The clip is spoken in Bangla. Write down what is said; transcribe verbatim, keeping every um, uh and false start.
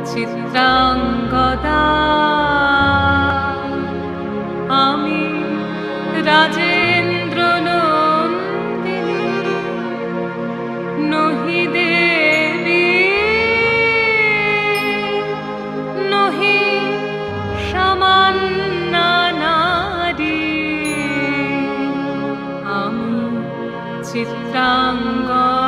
চিত্রাঙ্গদা আমি রাজেন্দ্র নন্দিনী নহি দেবী নহি সামান্যা নারী আমি চিত্রাঙ্গদা।